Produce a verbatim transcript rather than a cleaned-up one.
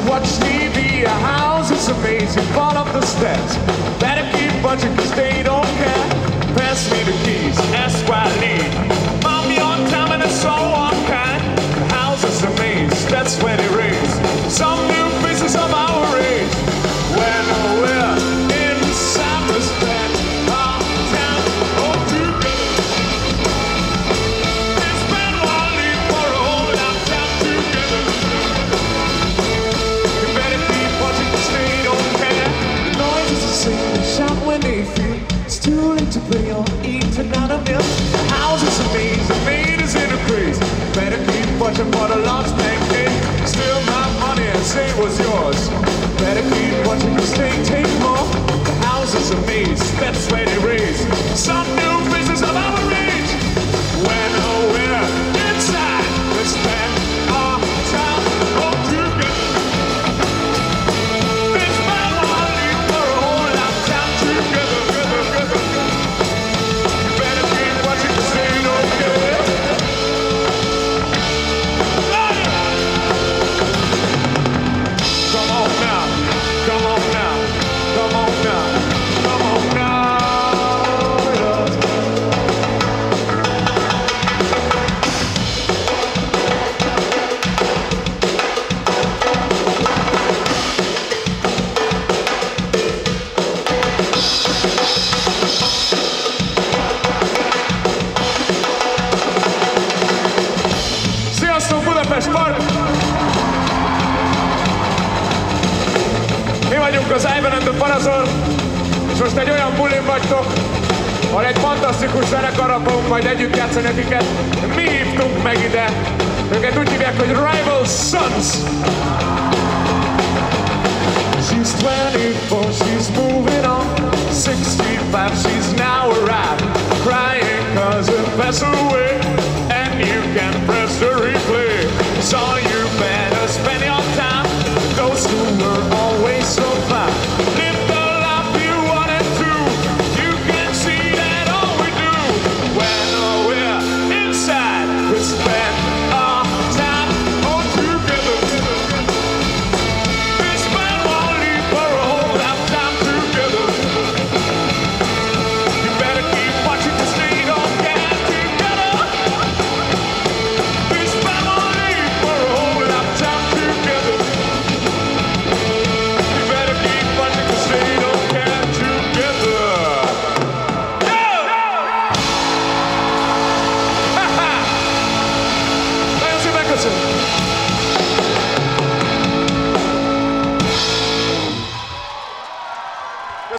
watch T V, a house is amazing, fall up the steps. Better keep watching cause they don't care. Pass me the keys, ask why I leave. Mommy on time and it's so unkind. The house is amazing, that's when it rains. Some new faces of our age. When we're inside the stand, our town all together. It's been one leave for a whole lot of time together. You better keep watching cause they don't care. The noise is the same, they shout when they feel it's too late to play or eat another meal. The house is amazing, made us in a craze. Better keep watching for the lost man came. Steal my money and say it was yours. Better keep watching cause they take more. The house is amazing, that's where they raise some new faces of our age. When we're inside, we spend our time all together. It's been one leave for a whole lot of time together, together, together. You better keep watching cause they don't care. Come on now, come on now, come on now, come on now. Sziasztok, Budapest Park! Mi vagyunk az Ivan and the Parazon, és most egy olyan bulin vagytok, ahol egy fantasztikus zenekarral fogunk majd együtt játszani netiket. Mi hívtunk meg ide, őket úgy hívják, hogy Rival Sons. She's twenty-four, she's moving on. sixty-five, she's now arrived, crying cause it passed away.